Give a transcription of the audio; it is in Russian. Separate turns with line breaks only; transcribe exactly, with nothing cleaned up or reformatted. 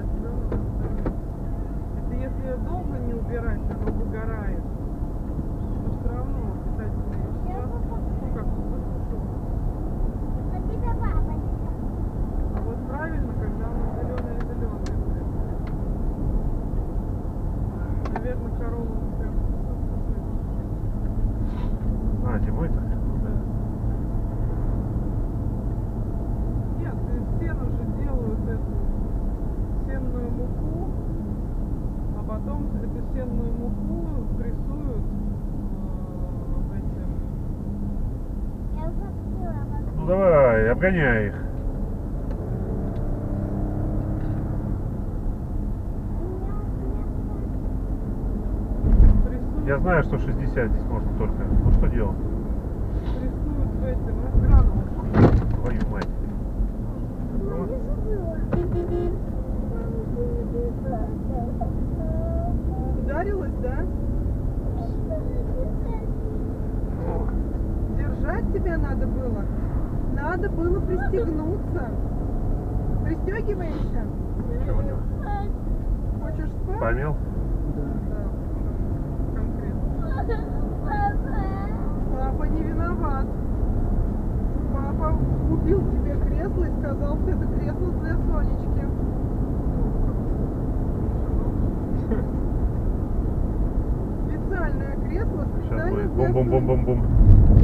все равно выгорает. Это если долго не убирать, оно выгорает. Но все равно питательные вещества, ну как а вот правильно, когда оно зеленое-зеленое. Наверное, корова прям кушает.
А, зимой-то? Ну да.
Нет, из сена же делают эту сенную муку, а потом эту сенную муку прессуют э, этим.
Ну давай, обгоняй их.
Прессуют,
Я знаю, что шестьдесят здесь можно только. Ну что делать?
прессуют в этим в гранулах.
Твою мать.
Ударилась, да? Держать тебя надо было. Надо было пристегнуться. Пристегиваешься?
Что у него?
Хочешь спать?
Помел?
Да, конкретно. Папа не виноват. Папа купил тебе кресло и сказал, что это кресло для Сонечки. Специальное кресло,
Сейчас
специально
будет
для Сонечки.
бум-бум-бум-бум-бум.